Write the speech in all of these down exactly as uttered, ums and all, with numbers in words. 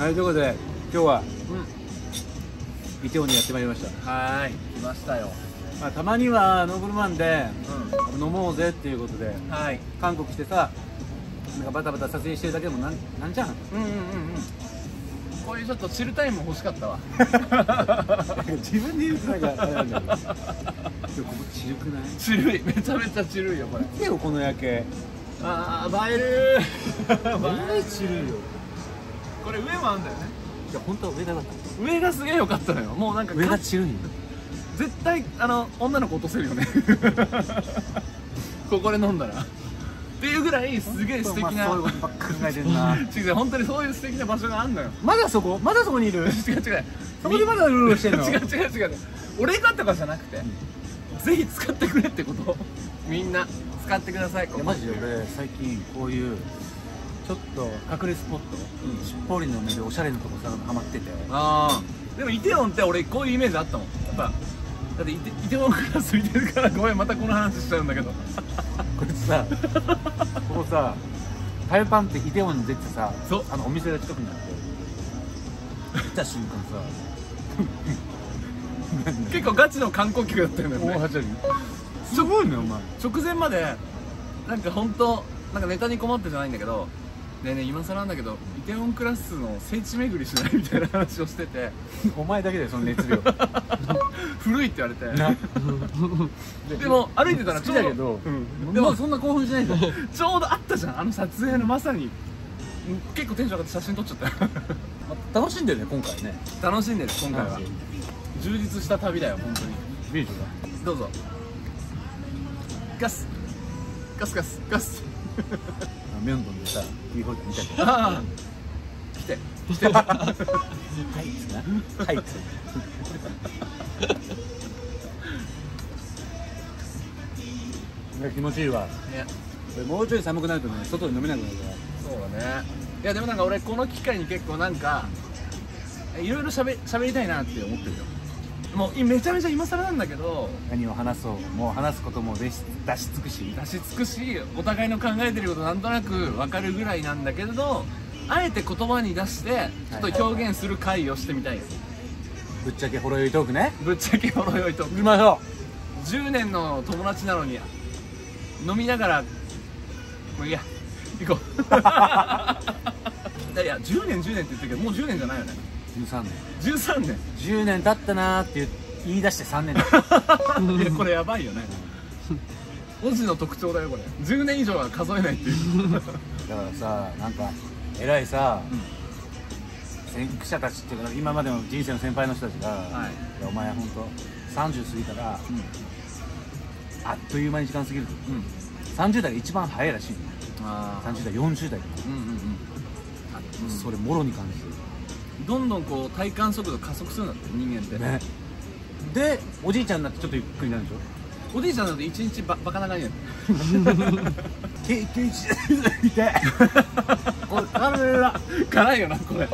はい、ということで今日はイテウォンにやってまいりました。 はーい、来ましたよ。 まあ、たまにはノーブルマンで、 う飲もうぜっていうことでん、はい。 韓国来てさ、なんかバタバタ撮影してるだけでもなんなんじゃん。 うんうんうんうん。こういうちょっとチルタイム欲しかったわ。 自分で言うとなんかあれなんだけど、でもここチルくない？ チルい、めちゃめちゃチルいよこれ。 見てよこの夜景。 ああ、映えるー。 マジチルいよ。 これ上もあんだよね。 いや本当は上が良かった。 上がすげえ良かったのよ。もうなんか上がチルいよ。 絶対あの女の子落とせるよね。ここで飲んだら。っていうぐらいすげえ素敵な。 そういうことばっか考えてんな。 違う、本当にそういう素敵な場所があんのよ。 まだそこ？まだそこにいる？ 違う違う。 そこでまだうろうろしてんの？ 違う違う違う。俺がとかじゃなくて、ぜひ使ってくれってこと。みんな使ってください。 いやマジで俺最近こういうちょっと隠れスポット、うん、しっぽりの目でおしゃれなとこさハマってて。ああ、でもイテウォンって俺こういうイメージあったもん。やっぱだってイテ、イテウォンクラス見てるから、ごめんまたこの話しちゃうんだけど。 これさここさタイパンってイテウォンに出てさ、あのお店が近くにあって来た瞬間さ結構ガチの観光客だったよね。 大はしゃぎすごいねお前。 直前までなんか本当なんかネタに困ってじゃないんだけど、ねえねえ今更なんだけどイテウォンクラスの聖地巡りしないみたいな話をしててお前だけでその熱量古いって言われてでも歩いてたらちょうど好きだけど、 うん、 でもそんな興奮しないんだ。 ちょうどあったじゃん、あの撮影のまさに結構テンション上がって写真撮っちゃった楽しんでるね今回ね。 楽しんでる今回は。充実した旅だよ本当に。 ビールがどうぞ。ガスガスガスガス。 ミョンドンでさキーホルダー見たけど、 ああ来て来てはいつなはいつ気持ちいいわ。 ね、 もうちょい寒くなるとね外で飲めなくなるから。 そうだね。いやでもなんか俺この機会に結構なんかいろいろしゃべりたいなって思ってるよ。もうめちゃめちゃ今更なんだけど、 何を話そう、もう話すことも出し出し尽くし出し尽くし、お互いの考えてることなんとなく分かるぐらいなんだけれど、あえて言葉に出してちょっと表現する会をしてみたいです。 ぶっちゃけほろ酔いトークね。 ぶっちゃけほろ酔いトーク行きましょう。じゅうねんの友達なのに飲みながらもういいや行こう。いやじゅうねんじゅうねんって言ってるけどもうじゅうねんじゃないよね。 う。じゅうさんねんじゅうさんねん。 じゅうねん経ったなーって言い出してさんねんだったいやこれやばいよね。文字の特徴だよこれ。じゅうねん以上は数えないっていうだからさ、なんか偉いさ、うん、先駆者たちっていうか今までの人生の先輩の人たちが、はい、いやお前本当さんじゅう過ぎたら、うん、あっという間に時間過ぎると、うん、さんじゅう代が一番早いらしいの。あさんじゅう代よんじゅう代とか、うんうんうん、それもろに感じてる。 どんどんこう体感速度加速するんだって人間ってね。でおじいちゃんになってちょっとゆっくりになるでしょ。 おじいちゃんなんて一日ババカ長いやん。 経験しないでこれ辛い辛いよなこれ。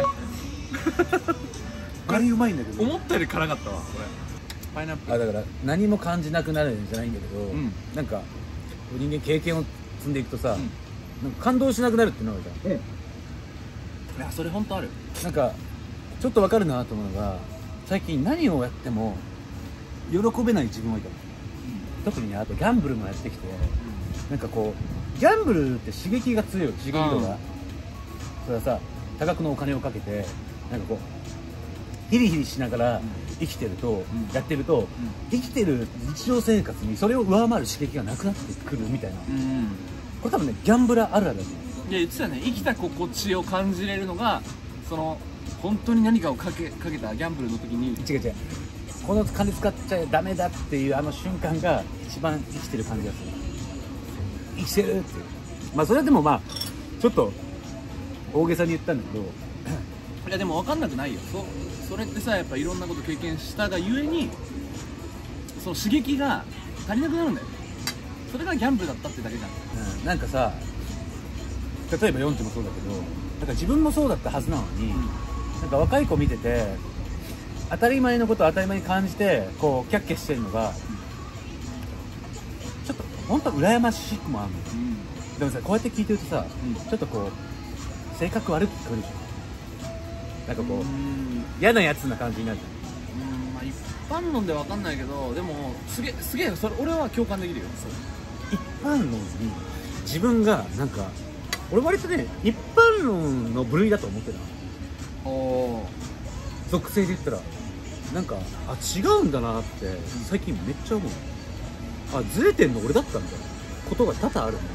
辛いうまいんだけど思ったより辛かったわこれ。パイナップル。 あだから何も感じなくなるんじゃないんだけど、うん、なんか人間経験を積んでいくとさ、うん、なんか感動しなくなるっていうのがあるじゃん。うん、 いやそれ本当ある。 なんかちょっとわかるなと思うのが、最近何をやっても喜べない自分がいたの、うん、特にねあとギャンブルもやってきて、うん、なんかこうギャンブルって刺激が強い、刺激度が、うん、それはさ多額のお金をかけてなんかこうヒリヒリしながら生きてると、うん、やってると、うん、生きてる日常生活にそれを上回る刺激がなくなってくるみたいな、うん、これ多分ねギャンブラーあるあるだと思う。 いや言ってたよね、生きた心地を感じれるのがその本当に何かをかけかけたギャンブルの時に。 違う違う、この金使っちゃダメだっていうあの瞬間が一番生きてる感じがする。生きてるっていう、まあそれでもまあちょっと大げさに言ったんだけどいやでも分かんなくないよ。 そ, それってさやっぱいろんなこと経験したがゆえにその刺激が足りなくなるんだよ。それがギャンブルだったってだけじゃん、 うん、なんかさ例えばよんちもそうだけど、なんか自分もそうだったはずなのに、うん、なんか若い子見てて当たり前のことを当たり前に感じてこうキャッキャしてるのが、うん、ちょっと本当は羨ましくもあるの、うん、でもさこうやって聞いてるとさ、うん、ちょっとこう性格悪く聞こえるでしょ。 なんかこううん嫌なやつな感じになるじうんまあ一般論でわかんないけど、でもすげえすげえそれ俺は共感できるよ。そうゃん。一般論に自分がなんか俺割とね一般論の部類だと思ってた。 おお属性で言ったらなんかあ違うんだなって最近めっちゃ思う。あずれてんの俺だったみたいなことが多々あるね。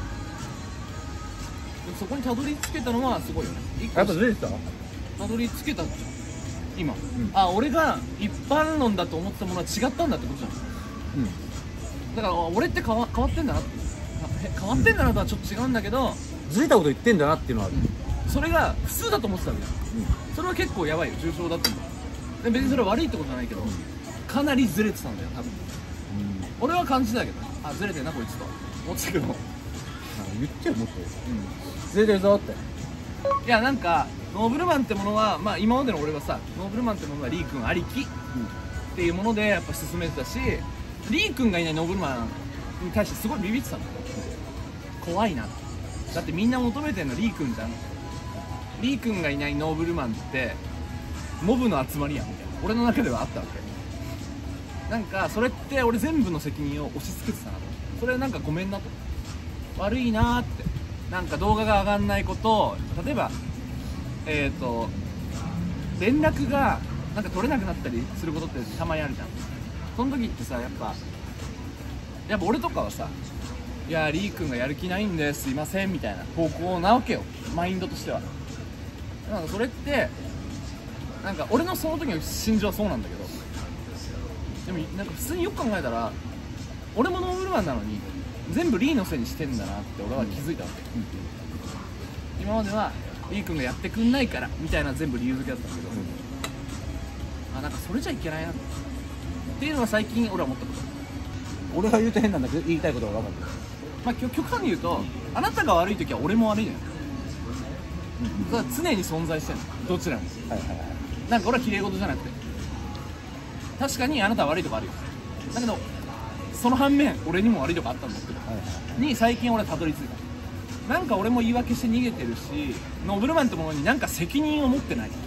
そこにたどり着けたのはすごいよね。一個やっぱずれてた？ たどり着けたじゃん今、 んあ俺が一般論だと思ったものは違ったんだってことじゃん。 うんだから俺って変わ変わってんだなって、へ変わってんだなとはちょっと違うんだけど、 ずれたこと言ってんだなっていうのはある。 それが普通だと思ってたわけじゃん。それは結構やばいよ、重症だったんだ。で別にそれは悪いってことじゃないけど、かなりずれてたんだよ多分。俺は感じたけど、あずれてんなこいつと思ってたけど、 言っちゃうもっとずれてるぞっていやなんかノーブルマンってものは、まあ今までの俺はさ、ノーブルマンってものはリー君ありきっていうものでやっぱ進めてたし、リー君がいないノーブルマンに対してすごいビビってたの。怖いな、だってみんな求めてんのリー君じゃん。リー君がいないノーブルマンってモブの集まりやんみたいな俺の中ではあったわけ。なんかそれって俺全部の責任を押し付けてたなと。それなんかごめんなと、悪いなーって。なんか動画が上がんないことを、例えばえっと連絡がなんか取れなくなったりすることってたまにあるじゃん。その時ってさ、やっぱやっぱ俺とかはさ、いやーリー君がやる気ないんですいませんみたいな方向なわけよ、マインドとしては。なんかそれってなんか俺のその時の心情はそうなんだけど、でもなんか普通によく考えたら俺もノーブルマンなのに全部リーのせいにしてんだなって俺は気づいたわけ、うん、今まではリー君がやってくんないからみたいな全部理由付けだったんだけど、うん、あなんかそれじゃいけないなっていうのは最近俺は思ったこと。 俺が言うと変なんだけど言いたいことが分かる。 まあ極端に言うと、あなたが悪い時は俺も悪いのよ、うん、だから常に存在してるのどちらも、はいはいはい、なんか俺は綺麗事じゃなくて、確かにあなたは悪いとこあるよ、だけどその反面俺にも悪いとこあったんだけど、はいはい、に最近俺はたどり着いた。なんか俺も言い訳して逃げてるし、ノーブルマンってものになんか責任を持ってない、はい、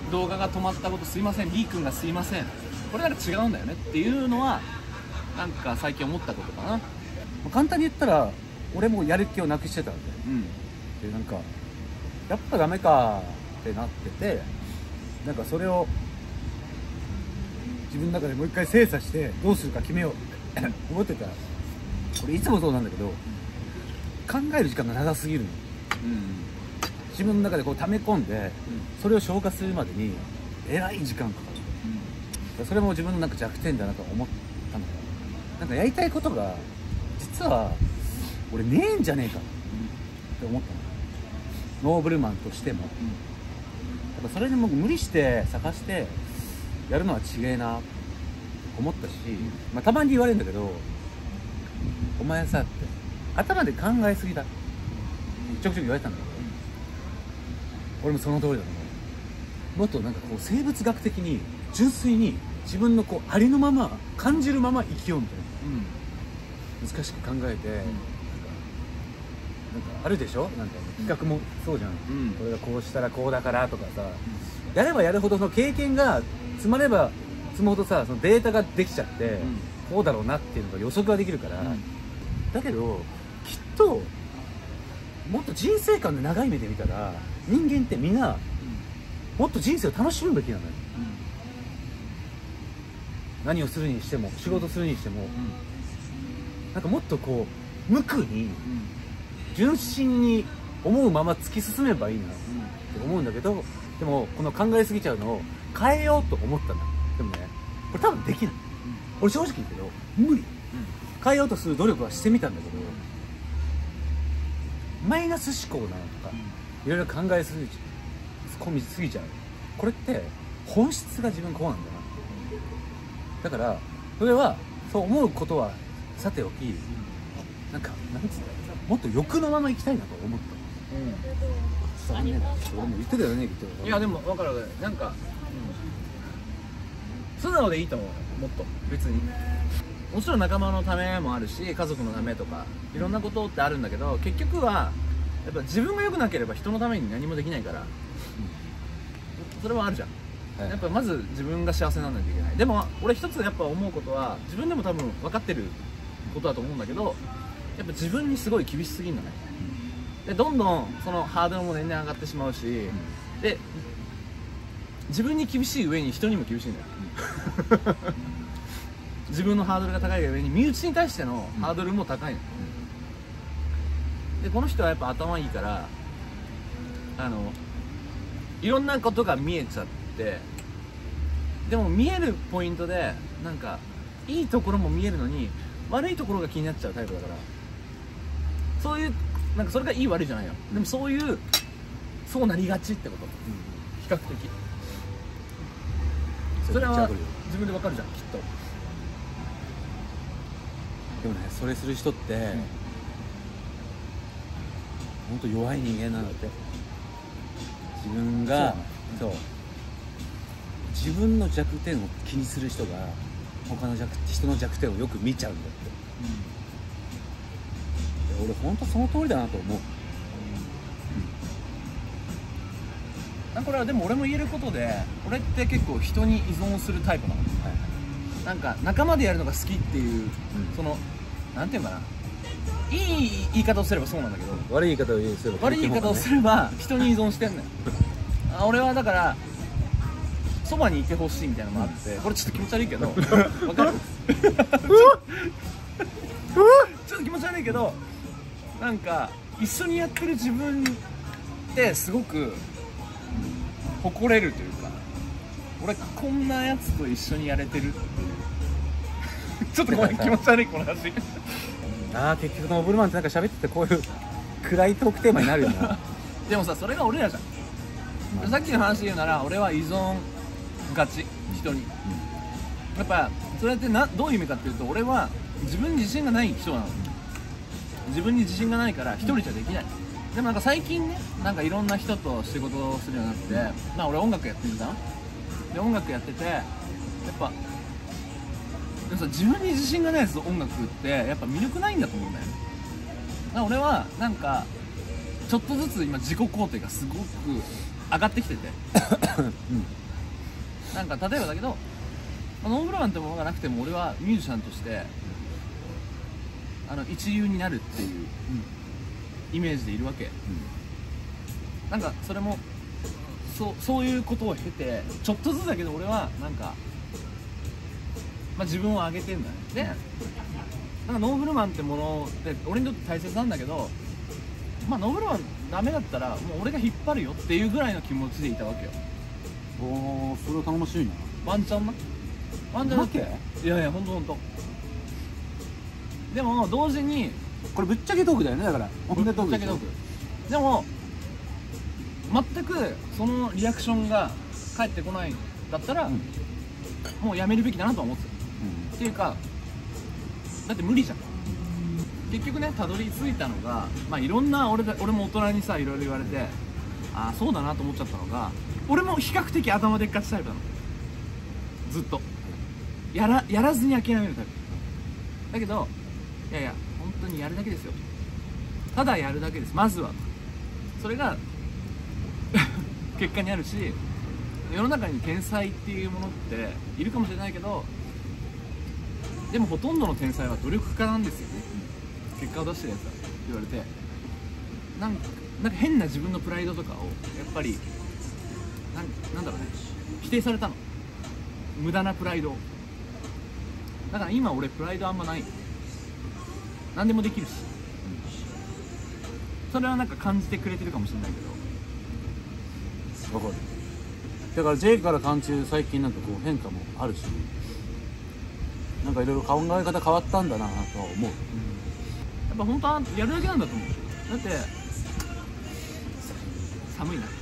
動画が止まったことすいません、リー君がすいません、これなんか違うんだよねっていうのはなんか最近思ったことかな。 簡単に言ったら俺もやる気をなくしてたんで、うん、でなんかやっぱダメかってなってて、なんかそれを自分の中でもう一回精査してどうするか決めようって思ってたら、これいつもそうなんだけど、考える時間が長すぎるの、うん、自分の中でこう溜め込んで、うん、それを消化するまでにえらい時間かかる、うん、それも自分のなんか弱点だなと思ったの。なんかやりたいことが実は俺ねえんじゃねえかって思ったの、ノーブルマンとしても、うん、やっぱそれでも無理して探してやるのは違えなと思ったし、まあ、たまに言われるんだけど、お前さって頭で考えすぎだちょくちょく言われたんだけど、俺もその通りだと思う。もっとなんかこう生物学的に純粋に自分のこうありのまま感じるまま生きようみたいな、うん、難しく考えて、うん、なんかなんかあるでしょ、なんか企画もそうじゃん、うん、これがこうしたらこうだからとかさ、うん、やればやるほどその経験が積まれば積むほどさ、そのデータができちゃって、うん、こうだろうなっていうのが予測ができるから、うん、だけどきっともっと人生観で長い目で見たら人間ってみんな、うん、もっと人生を楽しむべきなのよ、うん、何をするにしても仕事するにしても、うん、なんかもっとこう無垢に、うん、純真に思うまま突き進めばいいなって思うんだけど、でもこの考えすぎちゃうのを変えようと思ったんだ。でもね、これ多分できない、うん、俺正直言うけど無理、うん、変えようとする努力はしてみたんだけど、マイナス思考なのとか、いろいろ考えすぎちゃう、込みすぎちゃう、これって本質が自分こうなんだな。だからそれはそう思うことはさておき、なんかなんつうんだろう、もっと欲のまま生きたいなと思った、うん、伝わんねえな、俺も言ってたよねきっと。 いやでも分かる分かる、なんか、うん、素直でいいと思うよ、もっと別に。もちろん仲間のためもあるし家族のためとかいろんなことってあるんだけど、結局はやっぱ自分が良くなければ人のために何もできないから、 それはあるじゃん、 はい、 やっぱまず自分が幸せにならないといけない。でも俺一つやっぱ思うことは、自分でも多分分かってることだと思うんだけど、やっぱ自分にすごい厳しすぎるのね、うん、でどんどんそのハードルも年々上がってしまうし、うん、で自分に厳しい上に人にも厳しいんだよ、うん、自分のハードルが高いが上に身内に対してのハードルも高いの、うん、でこの人はやっぱ頭いいから、あのいろんなことが見えちゃって、でも見えるポイントでなんかいいところも見えるのに悪いところが気になっちゃうタイプだから、そういうなんかそれがいい悪いじゃないよ、うん、でもそういうそうなりがちってこと、うん、比較的それは自分でわかるじゃんきっと。 でもね、それする人って、うん、本当弱い人間なんだって。自分がそう、自分の弱点を気にする人が他の弱人の弱点をよく見ちゃうんだって、うん、俺本当その通りだなと思う、 うん、これはでも俺も言えることで、俺って結構人に依存するタイプなの、はい、なんか仲間でやるのが好きっていう、うん、そのなんていうかな、いい言い方をすればそうなんだけど、 悪い言い方をすれば、 悪い言い方をすれば人に依存してんのよあ、俺はだからそばにいてほしいみたいなのもあって、これちょっと気持ち悪いけどわかるちょっと気持ち悪いけど、なんか一緒にやってる自分ってすごく誇れるというか、俺こんなやつと一緒にやれてるっていうちょっとごめん気持ち悪いこの話ああ、結局ノーブルマンってなんか喋っててこういう暗いトークテーマになるよなでもさ、それが俺らじゃん、まあ、さっきの話で言うなら俺は依存がち、人に、うん、やっぱそれってなどういう意味かっていうと、俺は自分に自信がない人なの、自分に自信がないから一人じゃできない、うん、でもなんか最近ね、なんかいろんな人と仕事をするようになって、うん、まあ俺音楽やってるじゃん、で音楽やっててやっぱでもさ、自分に自信がないやつと音楽ってやっぱ魅力ないんだと思うんだよね。だから俺はなんかちょっとずつ今自己肯定がすごく上がってきてて、うん、なんか例えばだけど、ノーブルマンってものがなくても俺はミュージシャンとしてあの一流になるっていうイメージでいるわけ、うん、なんかそれもそう、そういうことを経てちょっとずつだけど俺はなんかまあ、自分を上げてんだね。で、なんかノーブルマンってものって俺にとって大切なんだけど、まあノーブルマンダメだったらもう俺が引っ張るよっていうぐらいの気持ちでいたわけよ。 おー、それは頼もしいな。 ワンチャンなワンチャンだって、いやいやほんとほんと。でも同時にこれぶっちゃけトークだよね、だからぶっちゃけトークでも全くそのリアクションが返ってこないんだったら、うん、もうやめるべきだなとは思ってた、うん、っていうかだって無理じゃん、結局ね、たどり着いたのが、まあいろんな 俺, 俺も大人にさいろいろ言われて、ああそうだなと思っちゃったのが、俺も比較的頭でっかちタイプなの、ずっとや ら, やらずに諦めるタイプだけど、いやいや本当にやるだけですよ、ただやるだけです、まずはそれが結果にあるし、世の中に天才っていうものっているかもしれないけど、でもほとんどの天才は努力家なんですよね、結果を出してるやつだって言われて、なんか、なんか変な自分のプライドとかをやっぱり な, なんだろうね否定されたの、無駄なプライドを。だから今俺プライドあんまない、何でもできるし、それはなんか感じてくれてるかもしれないけど。 分かる。だから J から感じる最近なんかこう変化もあるし、なんかいろいろ考え方変わったんだなとは思う、うん、やっぱ本当はやるだけなんだと思う。だって寒いな、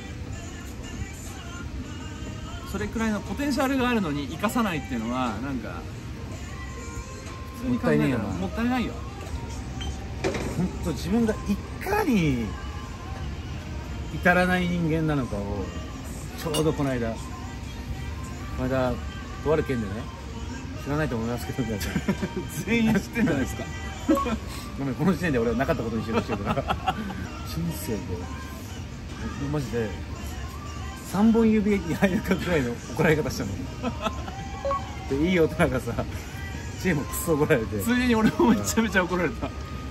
うん、それくらいのポテンシャルがあるのに生かさないっていうのはなんか普通に考えたらもったいないよ。 本当自分がいかに至らない人間なのかをちょうどこの間この間とある件でね、知らないと思いますけど皆さん全員知ってんじゃないですかごめん、この時点で俺はなかったことにしようとしてるから人生でマジでさんぼん指に入るかぐらいの怒られ方したのでいい大人がさチームクソ怒られて、 ついでに俺もめちゃめちゃ怒られた。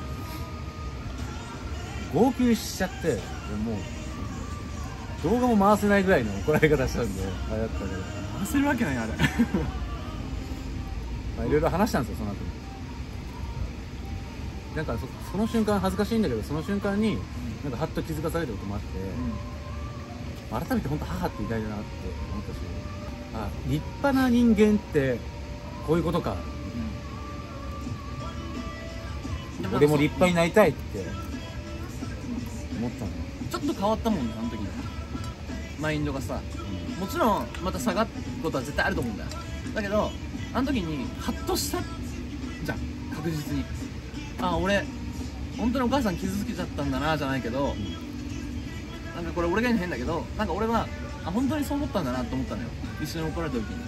号泣しちゃって、でもう動画も回せないぐらいの怒られ方したんで、あれだったけど、 回せるわけないあれまあいろいろ話したんですよその後に。なんか そ, その瞬間恥ずかしいんだけど、その瞬間になんかハッと気づかされたこともあって、うん、改めて本当母って偉大だなって思ったし、あ、立派な人間ってこういうことか、うん、俺も立派になりたいって思ったの。 ちょっと変わったもんね、あの時にマインドがさ、うん、もちろんまた下がることは絶対あると思うんだよ。だけどあの時にハッとしたじゃん、確実に。あ、俺本当にお母さん傷つけちゃったんだなじゃないけど、うん、なんかこれ俺が言うの変だけど、なんか俺はあ本当にそう思ったんだなと思ったのよ、一緒に怒られた時に。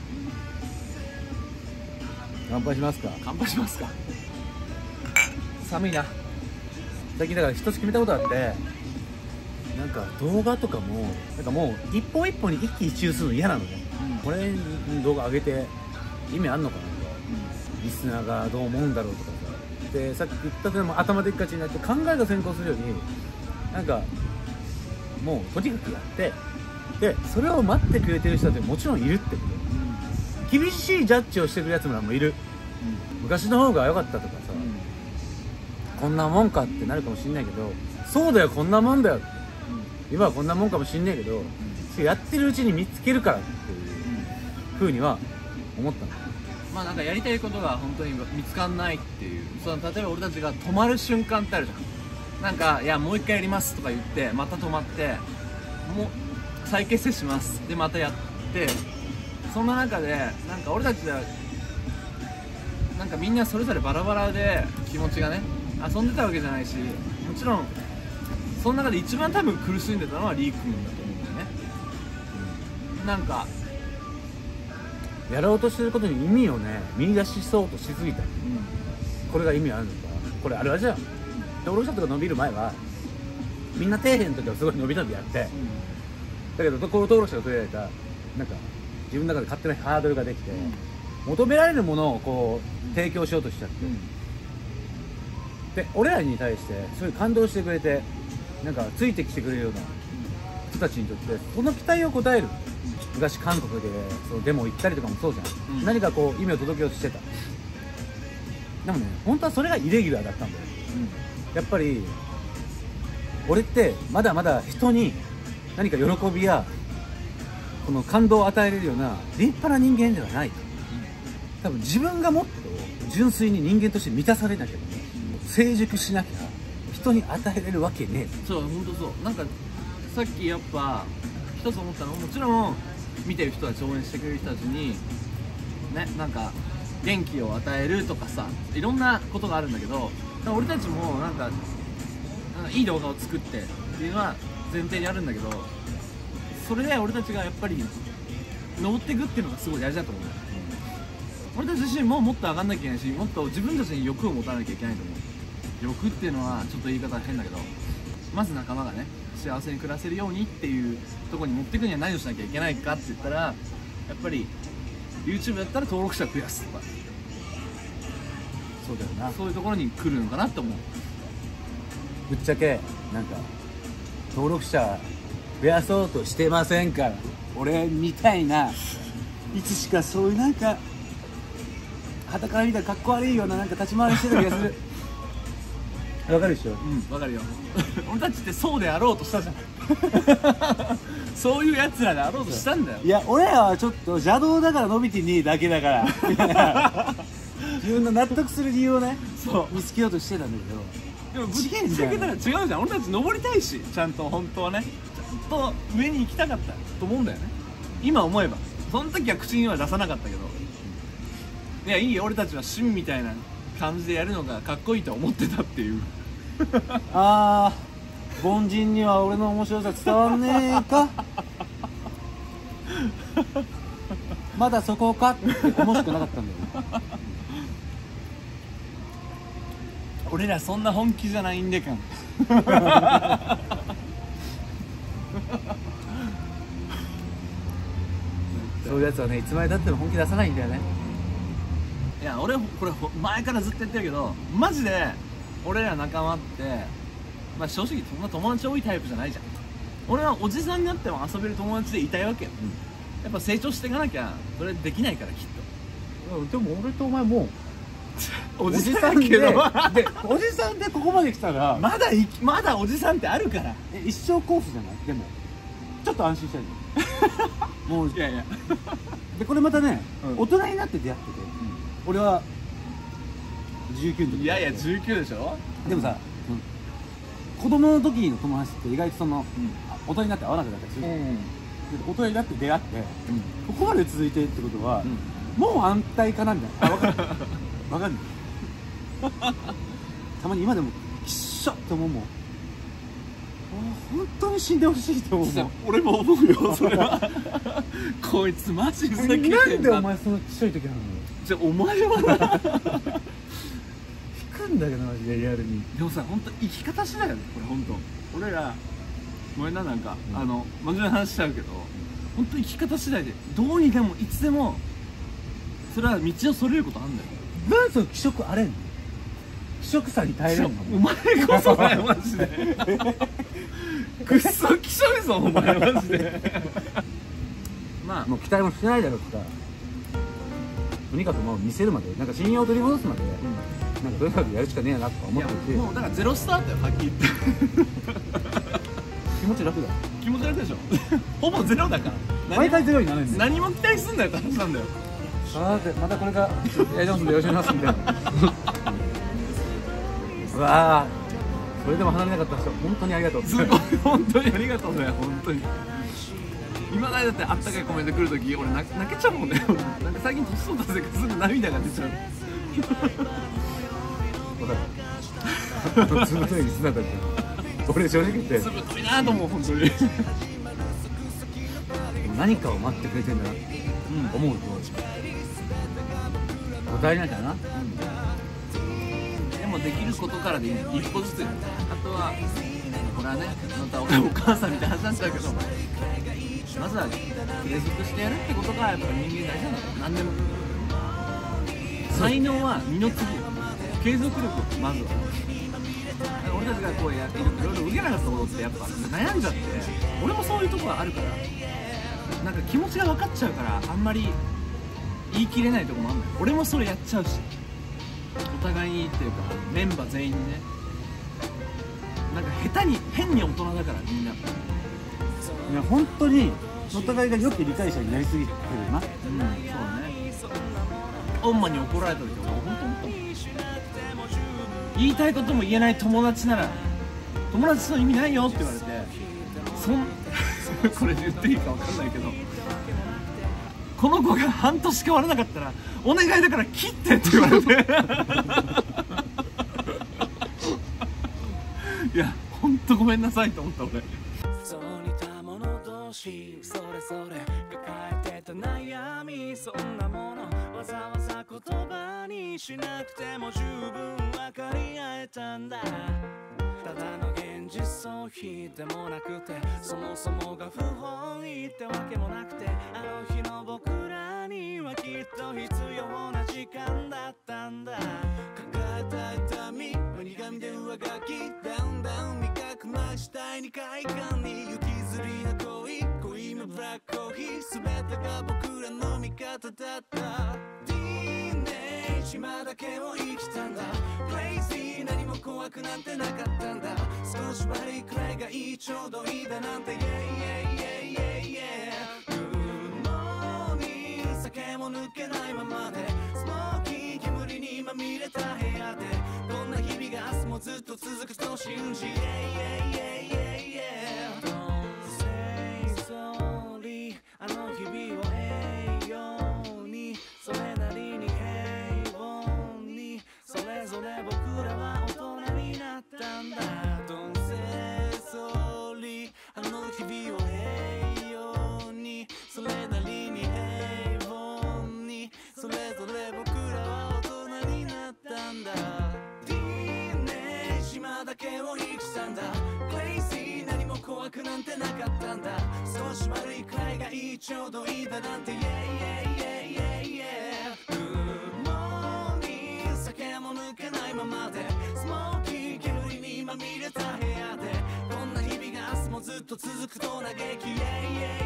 乾杯しますか。 乾杯しますか。 寒いな。最近だから一つ決めたことあって、なんか動画とかもなんかもう一本一本に一喜一憂するの嫌なのね、うん、これに動画上げて意味あんのかなとか、うん、リスナーがどう思うんだろうとかさ、でさっき言ったけども頭でっかちになって考えが先行するように、なんかもうとにかくやって、でそれを待ってくれてる人ってもちろんいるってこと、うん、厳しいジャッジをしてくるやつもいる、うん、昔の方が良かったとかさ、うん、こんなもんかってなるかもしんないけど、そうだよこんなもんだよって、うん、今はこんなもんかもしんないけど、うん、やってるうちに見つけるからっていう風には思ったの。 まあなんかやりたいことが本当に見つかんないっていう、その例えば俺たちが止まる瞬間ってあるじゃん。なんかいやもう一回やりますとか言ってまた止まって、もう再結成しますでまたやって、そんな中でなんか俺たちはなんかみんなそれぞれバラバラで気持ちがね遊んでたわけじゃないし、もちろんその中で一番多分苦しんでたのはリー君だと思うんだよね、うん、なんかやろうとしてることに意味をね見出しそうとしすぎた、うん、これが意味あるのか、これあるあるじゃん。登録者とか伸びる前はみんな底辺の時はすごい伸び伸びやって、うん、だけどこの登録者が増えられたなんか自分の中で勝手なハードルができて、うん、求められるものをこう提供しようとしちゃって、うん、で俺らに対してそういう感動してくれてなんかついてきてくれるような人たちにとってその期待を応える、昔韓国でそのデモ行ったりとかもそうじゃん、うん、何かこう意味を届けようとしてた。でもね本当はそれがイレギュラーだったんだよ、うん、やっぱり俺ってまだまだ人に何か喜びやこの感動を与えれるような立派な人間ではないと、うん、多分自分がもっと純粋に人間として満たされなきゃね、うん、成熟しなきゃ人に与えれるわけねえ。 そう本当そう。なんかさっきやっぱ一つ思ったのは、もちろん見てる人たち、応援してくれる人たちにね、なんか元気を与えるとかさ、いろんなことがあるんだけど、俺たちもなんか、なんかいい動画を作ってっていうのは前提にあるんだけど、それで俺たちがやっぱり登っていくっていうのがすごい大事だと思う、うん、俺たち自身ももっと上がんなきゃいけないし、もっと自分たちに欲を持たなきゃいけないと思う。欲っていうのはちょっと言い方変だけど、まず仲間がね幸せに暮らせるようにっていうところに持っていくには何をしなきゃいけないかって言ったら、やっぱり YouTube だったら登録者増やすとか、 そうだよな、 そういうところに来るのかなって思う。 ぶっちゃけなんか登録者増やそうとしてませんから、俺みたいないつしかそういうなんか傍から見たらかっこ悪いようななんか立ち回りしてた気がするわかるでしょ。 うんわかるよ俺たちってそうであろうとしたじゃんそういうやつらであろうとしたんだよ。 いや俺らはちょっと邪道だから伸びてねえだけだから自分の納得する理由をねそう見つけようとしてたんだけど、 でもぶっちゃけたら違うじゃん。俺たち登りたいし、ちゃんと本当はねちゃんと上に行きたかったと思うんだよね、今思えば。その時は口には出さなかったけど、いやいいよ、俺たちは趣味みたいな感じでやるのがかっこいいと思ってたっていうあー凡人には俺の面白さ伝わんねえかまだそこかって思しくなかったんだよね俺らそんな本気じゃないんでかんて。 そういうやつはねいつまでたっても本気出さないんだよね。 いや俺これ前からずっと言ってるけど、マジで俺ら仲間って、まあ、正直そんな友達多いタイプじゃないじゃん。俺はおじさんになっても遊べる友達でいたいわけよ、うん、やっぱ成長していかなきゃそれできないからきっと。でも俺とお前もうおじさんでけどでおじさんでここまで来たらまだいまだおじさんってあるから。 え一生コースじゃない？でもちょっと安心したいのもういやいやでこれまたね、 うん、 大人になって出会ってて、うん、俺はじゅうきゅうの時。 いやいやじゅうきゅうでしょ。 でもさ、うん、子供の時の友達って意外とその、うん、大人になって会わなくなったりする、うん、大人になって出会って、うん、ここまで続いてるってことは、うん、もう安泰かなみたいな。あ分かる分かるたまに今でもきっしょって思うもん。本当に死んでほしいと思うもん。 俺も思うよそれはこいつマジふざけてんだ。 なんでお前そのちっちゃい時なの？ じゃあお前は引くんだけどマジでリアルに。 でもさ本当生き方次第よねこれ本当。俺らごめんななんか、うん、あの真面目な話しちゃうけど本当生き方次第でどうにでもいつでもそれは道をそれることあんだよ。 なんでその気色あれんの？気色さに耐えれんの？ お前こそだよマジでくっそ気色いぞお前マジでまあもう期待もしてないだろうからとにかくもう見せるまでなんか信用を取り戻すまで、うん、なんかとにかくやるしかねえなとか思ってて。 もうだからゼロスタートよはっきり言って気持ち楽だ。 気持ち楽でしょほぼゼロだから毎回ゼロになるんだよ。 何も期待すんなよって話なんだよ。 あーまたこれがやり直すんでよろしくお願いしますみたいなうわあそれでも離れなかった人本当にありがとう。 すごい本当にありがとうね本当に。今だにだってあったかいコメント来るとき俺泣けちゃうもんねなんか最近年取ったせいかすぐ涙が出ちゃう分かる普通の人にリスナーだって俺正直言ってすごいなと思う本当に何かを待ってくれてんだなって思うと答えなきゃな、うん、 でもできることからでいい一歩ずつ。あとはこれはねまた俺お母さんみたいな話なんだけどまずは継続してやるってことがやっぱ人間大事なんだよ。何でも才能は二の次、継続力まずは。俺たちがこうやっていろいろ受けなかったことってやっぱ悩んじゃって、俺もそういうとこがあるからなんか気持ちが分かっちゃうからあんまり言い切れないとこもあるんだよ。俺もそれやっちゃうしお互いにっていうかメンバー全員にねなんか下手に変に大人だからみんな。 いや本当にお互いがよく理解者になりすぎてるな。うんそうだね。オンマに怒られた時俺本当思ったもん。言いたいことも言えない友達なら友達の意味ないよって言われてそんこれ言っていいか分かんないけどこの子が半年変わらなかったらお願いだから切ってって言われていや本当ごめんなさいと思った俺。そう似た者同士それぞれ抱えてた悩みそんなものわざわざ言葉にしなくても十分分かり合えたんだ。ただの現実逃避でもなくてそもそもが不本意ってわけもなくてあの日の僕らにはきっと必要な時間だったんだ。抱えた痛み苦みで上書きだんだん味覚増したいに快感に行きずりな恋恋もブラックコーヒー全てが僕らの味方だった。ティーネイジ今だけを生きたんだ。クレイジー何も怖くなんてなかったんだ。少し悪いくらいがいいちょうどいいだなんて Yeah yeah yeah yeah yeah グッモーニング酒も抜けないままでスモーキー煙にまみれた部屋でこんな日々が明日もずっと続くと信じ Yeah yeah yeah yeah yeah Don't say sorry あの日々を栄養にそれなりに平凡にそれぞれ僕らは大人になったんだ。Don't say sorry あの日々を平ちょうどいいだなんて Yeah yeah yeah yeah yeah もうに酒も抜けないままでスモーキー煙にまみれた部屋でこんな日々が明日もずっと続くと嘆き Yeah yeah